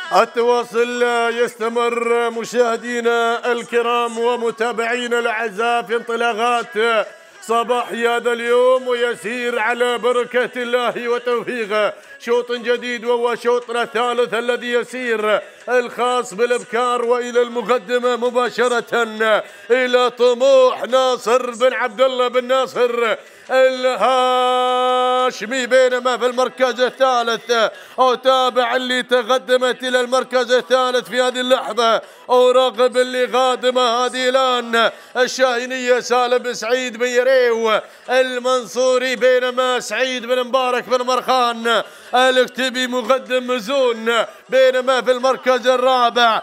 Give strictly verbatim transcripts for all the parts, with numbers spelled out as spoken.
التواصل يستمر مشاهدينا الكرام ومتابعينا الاعزاء في انطلاقات صباح هذا اليوم، ويسير على بركة الله وتوفيقه شوط جديد، وهو شوطنا الثالث الذي يسير الخاص بالابكار، والى المقدمة مباشرة الى طموح ناصر بن عبد الله بن ناصر الهاشمي، بينما في المركز الثالث أتابع اللي تقدمت إلى المركز الثالث في هذه اللحظة، وراقب اللي قادمة هذه الآن الشاهينية سالم بن سعيد بن يريو المنصوري، بينما سعيد بن مبارك بن مرخان الاكتبي مقدم مزون، بينما في المركز الرابع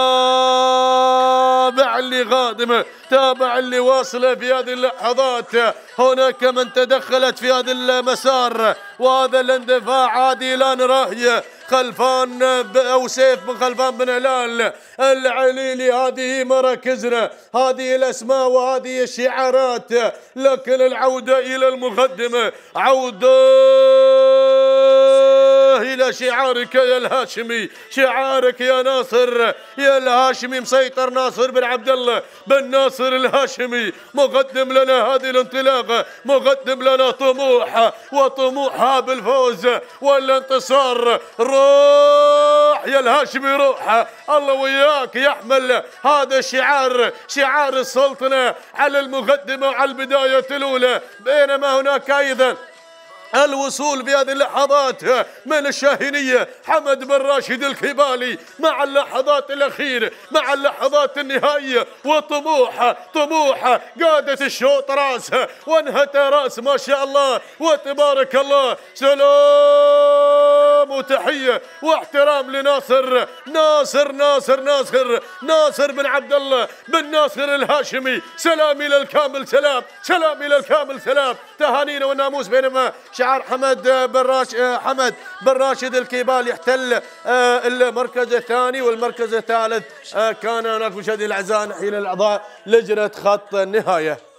تابع اللي قادمه، تابع اللي واصله في هذه اللحظات. هناك من تدخلت في هذا المسار وهذا الاندفاع، هذه الان راهيه خلفان او سيف بن خلفان بن هلال العليلي. هذه مراكزنا، هذه الاسماء وهذه الشعارات، لكن العوده الى المقدمه، عوده إلى شعارك يا الهاشمي، شعارك يا ناصر يا الهاشمي. مسيطر ناصر بن عبد الله بن ناصر الهاشمي، مقدم لنا هذه الانطلاقة، مقدم لنا طموح، وطموحها بالفوز والانتصار. روح يا الهاشمي روح، الله وياك يحمل هذا الشعار، شعار السلطنة على المقدمة وعلى البداية الأولى. بينما هناك أيضا الوصول في هذه اللحظات من الشاهينية حمد بن راشد الكبالي مع اللحظات الأخيرة، مع اللحظات النهائية، وطموح طموح قادة الشوط راسها وانهت راس، ما شاء الله وتبارك الله. سلام وتحية واحترام لناصر ناصر ناصر ناصر ناصر بن عبد الله بن ناصر الهاشمي. سلام إلى الكامل، سلام سلام إلى الكامل، سلام تهانينا والناموس. بينما شعار حمد بن راشد حمد بن راشد الكيبالي يحتل المركز الثاني، والمركز الثالث كان هناك مشاهدينا الاعزاء حين الاعضاء لجنه خط النهايه.